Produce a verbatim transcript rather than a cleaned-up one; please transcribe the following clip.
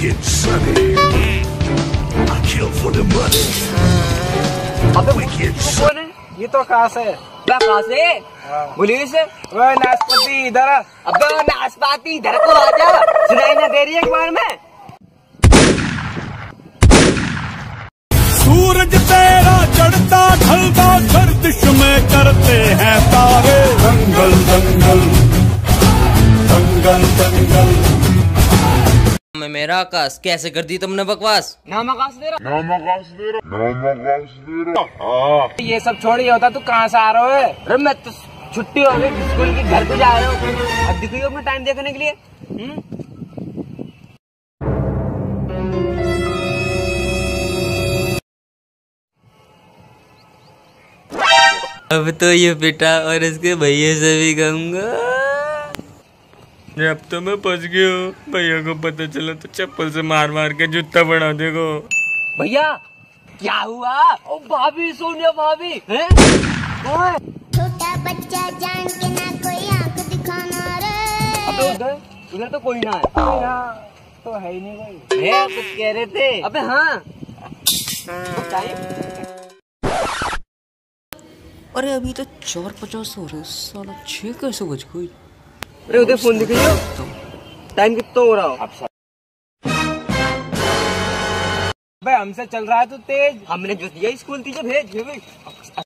Wicked Sonny. I kill for the money. अबे Wicked तू Sonny. कौन है? ये तो कहाँ से? कहाँ से? बोलिए से। वो नाशपाती इधर। अबे नाशपाती इधर को आजा, सुनाई ना दे रही है एक बार में। सूरज तेरा चढ़ता ढलता गर्दिश में करते हैं तारे, दंगल दंगल दंगल दंगल। मैं मेरा आकाश कैसे कर दी तुमने बकवास? नाम आकाश दे रहा, नाम आकाश दे रहा, नाम आकाश दे रहा। ये सब छोड़िए, होता तू कहाँ से आ रहा है? अरे मैं तो छुट्टी हो गई स्कूल की, घर पे जा रहा हूँ। अब दिखिए अपना टाइम देखने के लिए। हुँ? अब तो ये बेटा और इसके भैया से भी कहूँगा। अब तो मैं फंस गया हूँ, भैया को पता चला तो चप्पल से मार मार के जूता बना देगा। भैया क्या हुआ? ओ भाभी, सोनिया भाभी हैं? छोटा बच्चा जान के ना कोई आंख दिखाना रे। अबे उधर उधर तो कोई ना है। यहाँ तो है ही नहीं कोई। है कुछ कह रहे थे? अबे हाँ, अरे अभी तो चार पचास हो रहे, साला छह कैसे बज गई? अरे उधर फोन दिखाइए, टाइम कितना हो रहा हो? अबे हमसे चल रहा है तू तेज। हमने जो दिया स्कूल तुझे भेज।